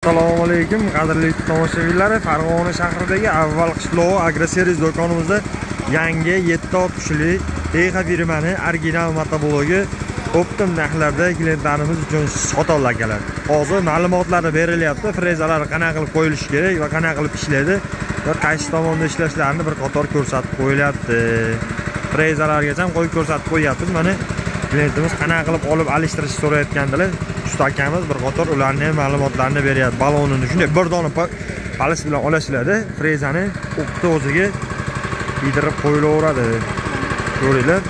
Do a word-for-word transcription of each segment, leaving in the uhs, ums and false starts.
Assalomu alaykum qadrli tomoshabinlar. Farg'ona shahridagi avval qishloq agroservis do'konimizda yangi yetti tushli Texas firmani original motoblogi optim narxlarda klientlarimiz uchun sotila keladi. Hozir ma'lumotlar berilyapti. Frezalar qanaqa qilib qo'yilishi kerak va qanaqa qilib ishlaydi va qaysi tomonda ishlashlarini bir qator ko'rsatib qo'yilyapti. Frezalargacha ham qo'yib ko'rsatib qo'yapmiz. Mana klientimiz qanaqa qilib olib alishtirishni so'rayotgandilar. Usta akamiz bir qator ularning ma'lumotlarini beryapti. Balonini shunday bir dona palis bilan olashiladi. Frezani o'qitni o'ziga yedirib qo'yilaveradi. Ko'ringlar.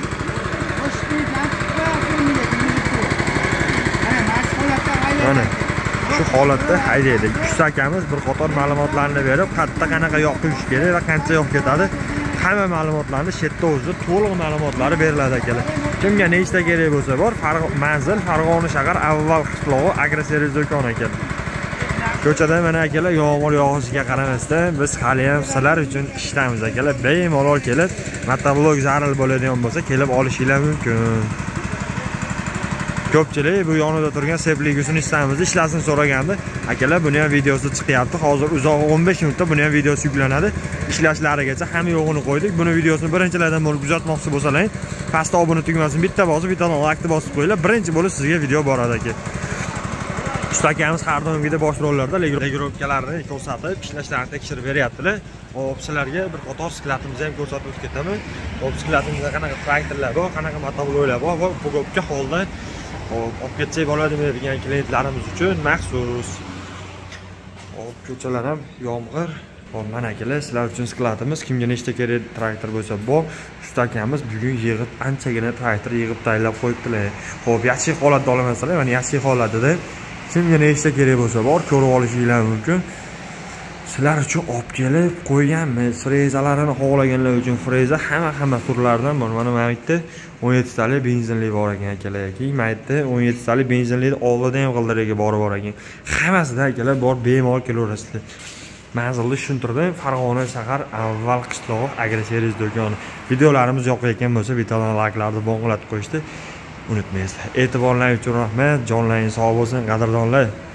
Mana shu holatda haydaydi. Usta akamiz bir qator ma'lumotlarni berib, qayerda qanaqa yoq qo'yish kerak va qancha yoq ketadi. Hamma ma'lumotlarni shu yerda o'zida to'liq ma'lumotlari beriladi akalar. Kimga nechta kerak bo'lsa bor, manzil Farg'ona shahar avval qishlog'i agroservis do'koni ekan. Ko'chada mana akalar yomg'ir yog'ishiga qaramasdan biz hali ham sizlar uchun ishlamiz akalar. Bemalol kelib, motoblok zarur bo'ladigan bo'lsa, kelib olishingiz mumkin. Ko'pchilik bu yonida turgan sepligusini istamiz, ishlasin so'raganda, akalar buni ham videosi chiqyapti. Hozir uzoq o'n besh minutda buni ham videosi yuklanadi. Ishlashlarigacha hamma yo'g'ini qo'ydik. Buni videosini birinchilardan bo'lib kuzatmoqchi bo'lsalaring, pastda obuna tugmasini bitta bosib, bitta like'ni bosib qo'yinglar. Birinchi bo'lib sizga video boradi aka. Usta akamiz har doimgidek bosh rollarda legirovkalarni ko'rsatib, ishlashlarini tekshirib beryaptilar. Hop, sizlarga bir qator sklatimizni ham ko'rsatib o'tib ketaman. Hop, sklatimizda qanaqa traktorlar bor, qanaqa motobloklar bor va ko'pga holda hop, olib ketsak bo'ladimi degan klientlarimiz uchun maxsus. Hop, ko'chalar ham yomg'ir. Hop, mana akalar, sizlar uchun sklatimiz. Kimga nechta kerak traktor bo'lsa, bor. Usta akamiz bugun yig'ib, anchagina traktor yig'ib tayyorlab qo'yibdilar. Hop, yaxshi holatda olamasalar, mana yaxshi holatida kimga nechta kerak bo'lsa, bor, ko'rib olishingiz mumkin. Sizlar uchun olib kelib qo'yganmiz. Frezalarini xohlaganlar uchun freza hamma hamma turlaridan bor. Mana bu yerda o'n yetti tali benzinli bor ekan akalar. Keyin bu yerda o'n yetti tali benzinli oldida ham g'ildiragi bor bor ekan. Hammasida akalar bor, bemalol kelaverasizlar. Manzilni tushuntirdim. Farg'ona shahar avval qishlog'i agroservis do'koni. Videolarimiz yoqayotgan bo'lsa, bittadan like'larni bog'latib qo'yishni unutmaysizlar. E'tiborlaringiz uchun rahmat. Jonlaringiz sog' bo'lsin, qadrdonlar.